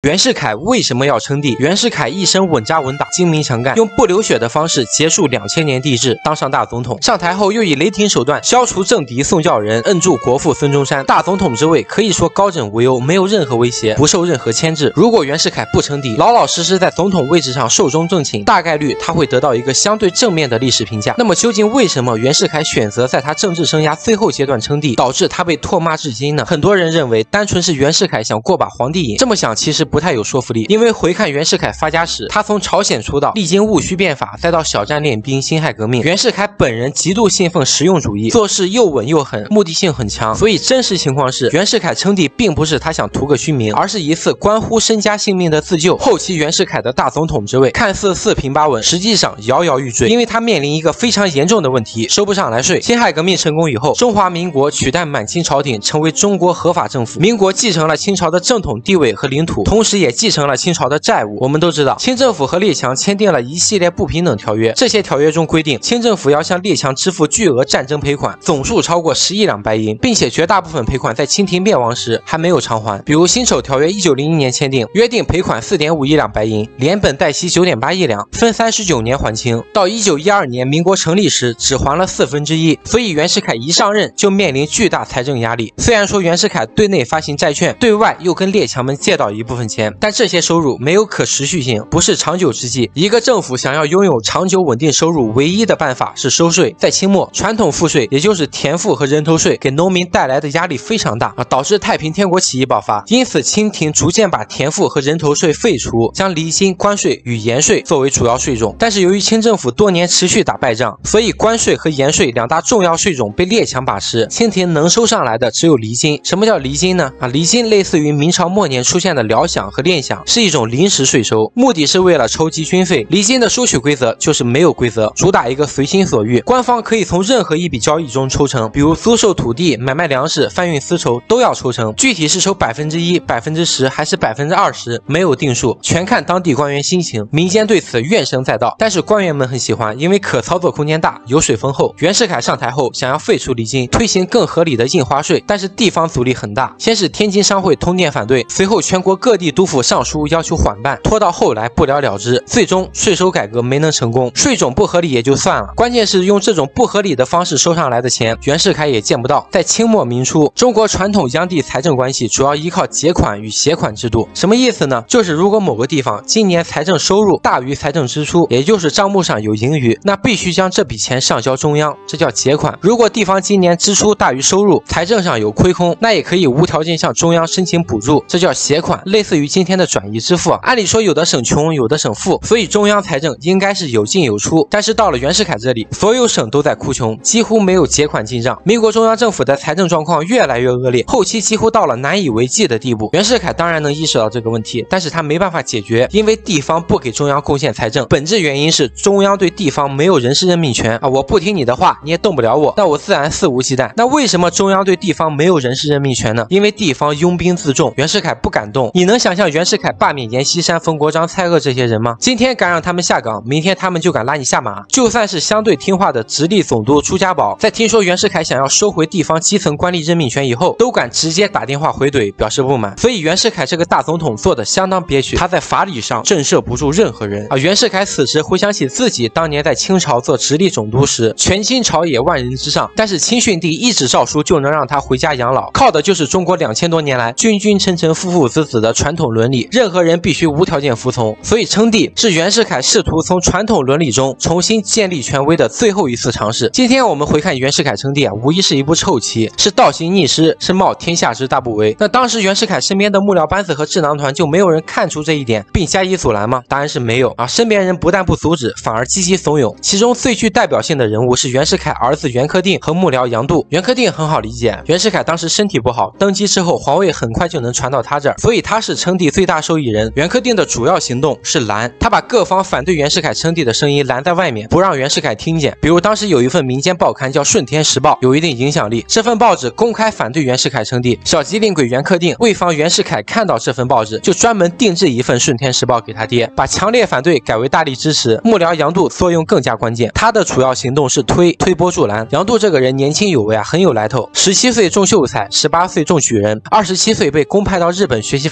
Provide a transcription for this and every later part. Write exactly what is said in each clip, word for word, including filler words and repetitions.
袁世凯为什么要称帝？袁世凯一生稳扎稳打，精明强干，用不流血的方式结束两千年帝制，当上大总统。上台后又以雷霆手段消除政敌宋教仁，摁住国父孙中山。大总统之位可以说高枕无忧，没有任何威胁，不受任何牵制。如果袁世凯不称帝，老老实实在总统位置上寿终正寝，大概率他会得到一个相对正面的历史评价。那么究竟为什么袁世凯选择在他政治生涯最后阶段称帝，导致他被唾骂至今呢？很多人认为单纯是袁世凯想过把皇帝瘾，这么想其实不太有说服力。因为回看袁世凯发家史，他从朝鲜出道，历经戊戌变法，再到小站练兵、辛亥革命，袁世凯本人极度信奉实用主义，做事又稳又狠，目的性很强。所以真实情况是，袁世凯称帝并不是他想图个虚名，而是一次关乎身家性命的自救。后期袁世凯的大总统之位看似四平八稳，实际上摇摇欲坠，因为他面临一个非常严重的问题，收不上来税。辛亥革命成功以后，中华民国取代满清朝廷成为中国合法政府，民国继承了清朝的正统地位和领土，同时也继承了清朝的债务。我们都知道，清政府和列强签订了一系列不平等条约，这些条约中规定，清政府要向列强支付巨额战争赔款，总数超过十亿两白银，并且绝大部分赔款在清廷灭亡时还没有偿还。比如辛丑条约一九零一年签订，约定赔款 四点五亿两白银，连本带息 九点八亿两，分三十九年还清。到一九一二年民国成立时，只还了四分之一，所以袁世凯一上任就面临巨大财政压力。虽然说袁世凯对内发行债券，对外又跟列强们借到一部分钱，但这些收入没有可持续性，不是长久之计。一个政府想要拥有长久稳定收入，唯一的办法是收税。在清末，传统赋税，也就是田赋和人头税，给农民带来的压力非常大啊，导致太平天国起义爆发。因此，清廷逐渐把田赋和人头税废除，将厘金、关税与盐税作为主要税种。但是由于清政府多年持续打败仗，所以关税和盐税两大重要税种被列强把持，清廷能收上来的只有厘金。什么叫厘金呢？啊，厘金类似于明朝末年出现的辽饷和练饷，是一种临时税收，目的是为了筹集军费。厘金的收取规则就是没有规则，主打一个随心所欲，官方可以从任何一笔交易中抽成，比如租售土地、买卖粮食、贩运丝绸都要抽成，具体是抽百分之一、百分之十还是百分之二十，没有定数，全看当地官员心情。民间对此怨声载道，但是官员们很喜欢，因为可操作空间大，油水丰厚。袁世凯上台后想要废除厘金，推行更合理的印花税，但是地方阻力很大。先是天津商会通电反对，随后全国各地督府上书要求缓办，拖到后来不了了之，最终税收改革没能成功。税种不合理也就算了，关键是用这种不合理的方式收上来的钱，袁世凯也见不到。在清末民初，中国传统央地财政关系主要依靠结款与携款制度。什么意思呢？就是如果某个地方今年财政收入大于财政支出，也就是账目上有盈余，那必须将这笔钱上交中央，这叫结款。如果地方今年支出大于收入，财政上有亏空，那也可以无条件向中央申请补助，这叫携款，类似于今天的转移支付。按理说有的省穷，有的省富，所以中央财政应该是有进有出。但是到了袁世凯这里，所有省都在哭穷，几乎没有结款进账。民国中央政府的财政状况越来越恶劣，后期几乎到了难以为继的地步。袁世凯当然能意识到这个问题，但是他没办法解决，因为地方不给中央贡献财政，本质原因是中央对地方没有人事任命权啊！我不听你的话，你也动不了我，那我自然肆无忌惮。那为什么中央对地方没有人事任命权呢？因为地方拥兵自重，袁世凯不敢动。你能想象袁世凯罢免阎锡山、冯国璋、蔡锷这些人吗？今天敢让他们下岗，明天他们就敢拉你下马。就算是相对听话的直隶总督朱家宝，在听说袁世凯想要收回地方基层官吏任命权以后，都敢直接打电话回怼，表示不满。所以袁世凯这个大总统做的相当憋屈，他在法理上震慑不住任何人啊！袁世凯此时回想起自己当年在清朝做直隶总督时，权倾朝野，万人之上，但是清训帝一纸诏书就能让他回家养老，靠的就是中国两千多年来君君臣臣、父父子子的传统伦理，任何人必须无条件服从。所以称帝是袁世凯试图从传统伦理中重新建立权威的最后一次尝试。今天我们回看袁世凯称帝啊，无疑是一部臭棋，是倒行逆施，是冒天下之大不韪。那当时袁世凯身边的幕僚班子和智囊团就没有人看出这一点并加以阻拦吗？答案是没有啊！身边人不但不阻止，反而积极怂恿。其中最具代表性的人物是袁世凯儿子袁克定和幕僚杨度。袁克定很好理解，袁世凯当时身体不好，登基之后皇位很快就能传到他这儿，所以他是称帝最大受益人。袁克定的主要行动是拦，他把各方反对袁世凯称帝的声音拦在外面，不让袁世凯听见。比如当时有一份民间报刊叫《顺天时报》，有一定影响力，这份报纸公开反对袁世凯称帝。小机灵鬼袁克定为防袁世凯看到这份报纸，就专门定制一份《顺天时报》给他爹，把强烈反对改为大力支持。幕僚杨度作用更加关键，他的主要行动是推推波助澜。杨度这个人年轻有为啊，很有来头。十七岁中秀才，十八岁中举人，二十七岁被公派到日本学习法律，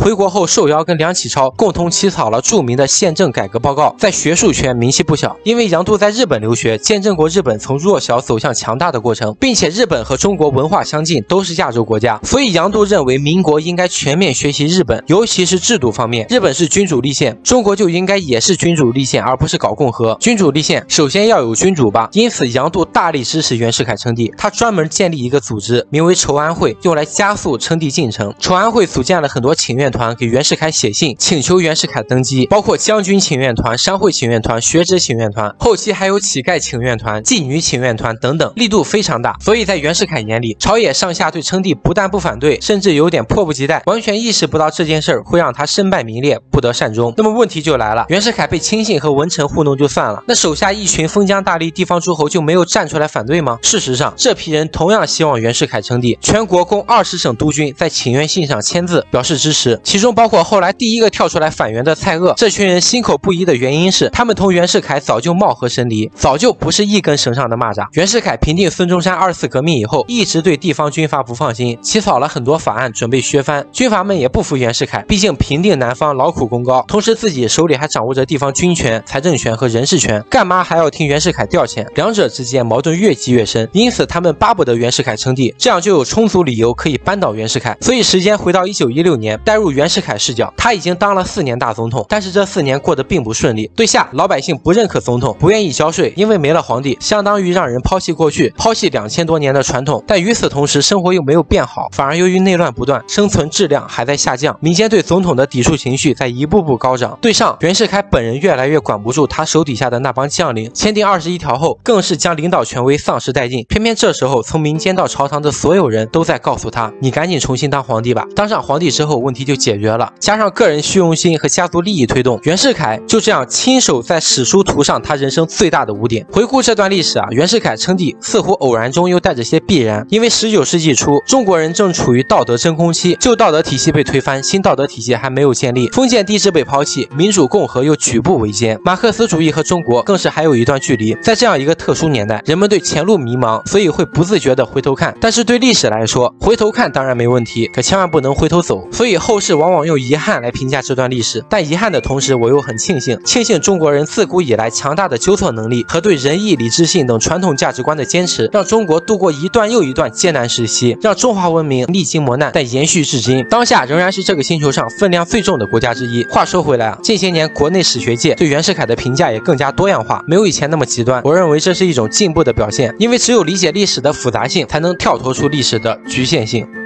回国后受邀跟梁启超共同起草了著名的宪政改革报告，在学术圈名气不小。因为杨度在日本留学，见证过日本从弱小走向强大的过程，并且日本和中国文化相近，都是亚洲国家，所以杨度认为民国应该全面学习日本，尤其是制度方面。日本是君主立宪，中国就应该也是君主立宪，而不是搞共和。君主立宪首先要有君主吧，因此杨度大力支持袁世凯称帝，他专门建立一个组织，名为筹安会，用来加速称帝进程。筹安会组建了很多请愿团，给袁世凯写信，请求袁世凯登基，包括将军请愿团、商会请愿团、学者请愿团，后期还有乞丐请愿团、妓女请愿团等等，力度非常大。所以在袁世凯眼里，朝野上下对称帝不但不反对，甚至有点迫不及待，完全意识不到这件事儿会让他身败名裂，不得善终。那么问题就来了，袁世凯被亲信和文臣糊弄就算了，那手下一群封疆大吏、地方诸侯就没有站出来反对吗？事实上，这批人同样希望袁世凯称帝，全国共二十省督军在请愿信上签字表示支持，其中包括后来第一个跳出来反袁的蔡锷。这群人心口不一的原因是，他们同袁世凯早就貌合神离，早就不是一根绳上的蚂蚱。袁世凯平定孙中山二次革命以后，一直对地方军阀不放心，起草了很多法案准备削藩。军阀们也不服袁世凯，毕竟平定南方劳苦功高，同时自己手里还掌握着地方军权、财政权和人事权，干嘛还要听袁世凯调遣？两者之间矛盾越积越深，因此他们巴不得袁世凯称帝，这样就有充足理由可以扳倒袁世凯。所以时间回到一九一六年，带入袁世凯视角，他已经当了四年大总统，但是这四年过得并不顺利。对下，老百姓不认可总统，不愿意交税，因为没了皇帝，相当于让人抛弃过去，抛弃两千多年的传统。但与此同时，生活又没有变好，反而由于内乱不断，生存质量还在下降，民间对总统的抵触情绪在一步步高涨。对上，袁世凯本人越来越管不住他手底下的那帮将领，签订二十一条后，更是将领导权威丧失殆尽。偏偏这时候，从民间到朝堂的所有人都在告诉他，你赶紧重新当皇帝吧。当上皇帝之后，问题就解决了。加上个人虚荣心和家族利益推动，袁世凯就这样亲手在史书涂上他人生最大的污点。回顾这段历史啊，袁世凯称帝似乎偶然中又带着些必然，因为十九世纪初，中国人正处于道德真空期，旧道德体系被推翻，新道德体系还没有建立，封建帝制被抛弃，民主共和又举步维艰，马克思主义和中国更是还有一段距离。在这样一个特殊年代，人们对前路迷茫，所以会不自觉的回头看。但是对历史来说，回头看当然没问题，可千万不能回头走。所以后世往往用遗憾来评价这段历史，但遗憾的同时，我又很庆幸，庆幸中国人自古以来强大的纠错能力和对仁义礼智信等传统价值观的坚持，让中国度过一段又一段艰难时期，让中华文明历经磨难但延续至今，当下仍然是这个星球上分量最重的国家之一。话说回来啊，近些年国内史学界对袁世凯的评价也更加多样化，没有以前那么极端。我认为这是一种进步的表现，因为只有理解历史的复杂性，才能跳脱出历史的局限性。